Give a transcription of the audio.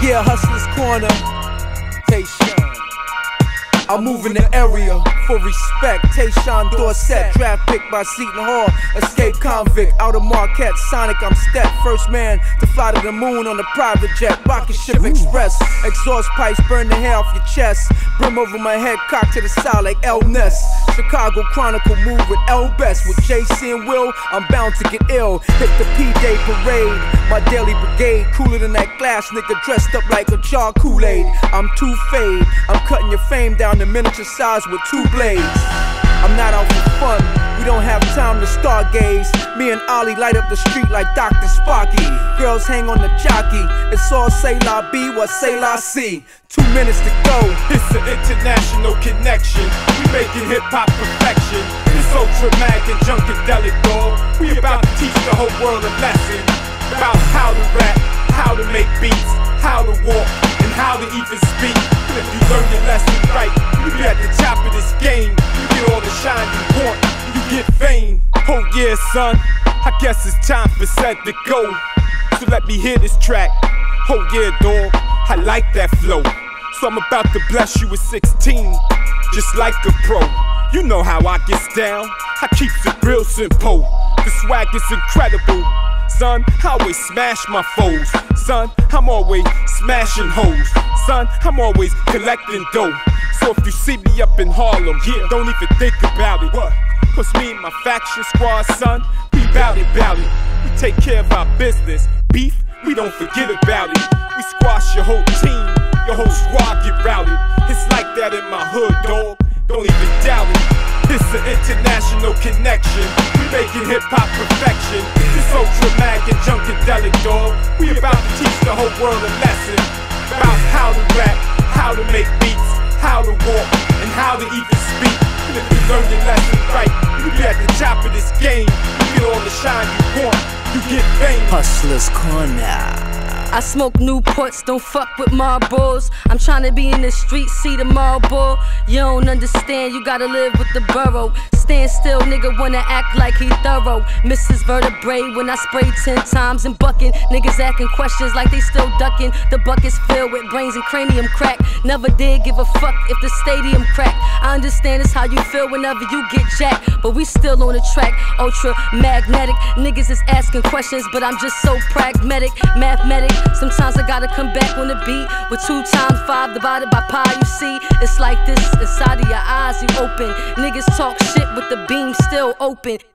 Yeah, Hustler's Corner. Tayshawn. I move in the area for respect. Tayshawn Dorsett, draft pick by Seton Hall. Escape convict, out of Marquette. Sonic, I'm step. First man to fly to the moon on a private jet. Rocket ship express. Exhaust pipes burn the hair off your chest. Brim over my head, cocked to the side like El Ness. Chicago Chronicle move with El Best. With JC and Will, I'm bound to get ill. Hit the P-Day parade, my daily brigade. Cooler than that glass nigga dressed up like a jar Kool-Aid. I'm too fade, I'm cutting your fame down to miniature size with 2 blades. I'm not out for fun, we don't have time to stargaze. Me and Ollie light up the street like Dr. Sparky. Girls hang on the jockey, it's all say la B, what say la C. 2 minutes to go. It's an international connection, we making hip-hop perfection. It's ultra-mag and junkadelic, dog. We about to teach the whole world a lesson about how to rap, how to make beats, how to walk, and how to even speak. And if you learn your lesson right, you be at the top of this game. You get all the shine you want, you get fame. Oh yeah, son, I guess it's time for set to go. So let me hear this track. Oh yeah, dog, I like that flow. So I'm about to bless you with 16, just like a pro. You know how I get down, I keeps it real simple. The swag is incredible. Son, I always smash my foes. Son, I'm always smashing hoes. Son, I'm always collecting dough. So if you see me up in Harlem, yeah, don't even think about it. What? Cause me and my faction squad, son, we bout it. We take care of our business. Beef, we don't forget about it. We squash your whole team, your whole squad get routed. It's like that in my hood, dog, don't even doubt it. It's an international connection, we making hip-hop perfection. It's ultra-mag and junkadelic, dog. We about to teach the whole world a lesson about how to rap, how to make beats, how to walk, and how to even speak. And if you learn your lesson right, you be at the top of this game. You get all the shine you want, you get fame. Hustler's Corner. I smoke Newports, don't fuck with Marlboros. I'm tryna be in the street, see the Marlboro. You don't understand, you gotta live with the borough. Stand still, nigga wanna act like he thorough. Mrs. Vertebrae when I spray 10 times and bucking. Niggas asking questions like they still ducking. The bucket's filled with brains and cranium crack. Never did give a fuck if the stadium cracked. I understand it's how you feel whenever you get jacked, but we still on the track, ultra magnetic. Niggas is asking questions, but I'm just so pragmatic, mathematic. Sometimes I gotta come back on the beat with 2 times 5 divided by pi. You see, it's like this inside of your eyes, you open. Niggas talk shit with the beam still open.